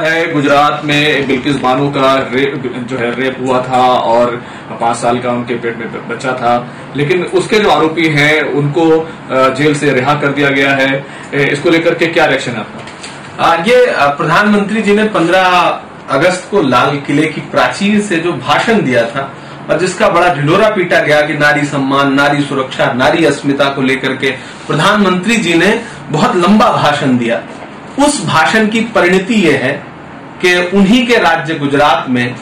है गुजरात में बिल्किस बानो का रेप हुआ था और 5 साल का उनके पेट में बच्चा था, लेकिन उसके जो आरोपी हैं उनको जेल से रिहा कर दिया गया है। इसको लेकर के क्या रिएक्शन है आपका? ये प्रधानमंत्री जी ने 15 अगस्त को लाल किले की प्राचीर से जो भाषण दिया था और जिसका बड़ा ढिंढोरा पीटा गया कि नारी सम्मान, नारी सुरक्षा, नारी अस्मिता को लेकर के प्रधानमंत्री जी ने बहुत लंबा भाषण दिया। उस भाषण की परिणति यह है कि उन्हीं के राज्य गुजरात में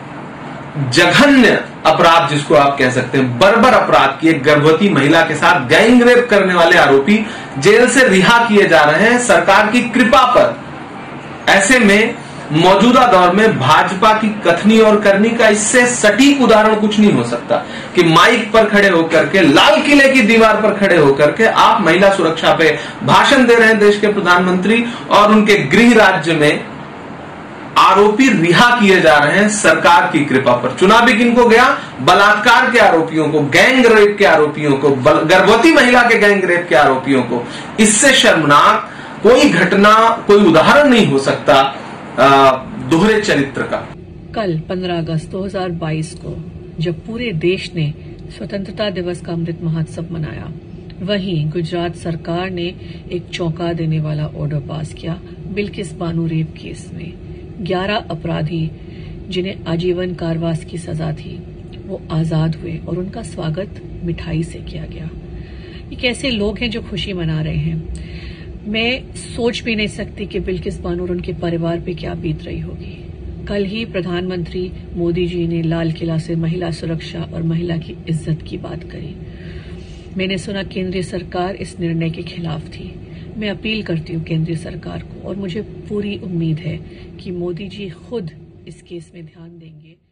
जघन्य अपराध, जिसको आप कह सकते हैं बर्बर अपराध की एक गर्भवती महिला के साथ गैंग रेप करने वाले आरोपी जेल से रिहा किए जा रहे हैं सरकार की कृपा पर। ऐसे में मौजूदा दौर में भाजपा की कथनी और करनी का इससे सटीक उदाहरण कुछ नहीं हो सकता कि माइक पर खड़े होकर के, लाल किले की दीवार पर खड़े होकर के आप महिला सुरक्षा पे भाषण दे रहे हैं देश के प्रधानमंत्री, और उनके गृह राज्य में आरोपी रिहा किए जा रहे हैं सरकार की कृपा पर। चुनाव भी किनको गया? बलात्कार के आरोपियों को, गैंग रेप के आरोपियों को, गर्भवती महिला के गैंग रेप के आरोपियों को। इससे शर्मनाक कोई घटना, कोई उदाहरण नहीं हो सकता दोहरे चरित्र का। कल 15 अगस्त 2022 को जब पूरे देश ने स्वतंत्रता दिवस का अमृत महोत्सव मनाया, वहीं गुजरात सरकार ने एक चौंका देने वाला ऑर्डर पास किया बिल्किस बानो रेप केस में। 11 अपराधी जिन्हें आजीवन कारावास की सजा थी वो आजाद हुए और उनका स्वागत मिठाई से किया गया। ये कैसे लोग हैं जो खुशी मना रहे हैं? मैं सोच भी नहीं सकती कि बिल्किस बानो और उनके परिवार पे क्या बीत रही होगी। कल ही प्रधानमंत्री मोदी जी ने लाल किला से महिला सुरक्षा और महिला की इज्जत की बात करी। मैंने सुना केंद्रीय सरकार इस निर्णय के खिलाफ थी। मैं अपील करती हूँ केंद्रीय सरकार को, और मुझे पूरी उम्मीद है कि मोदी जी खुद इस केस में ध्यान देंगे।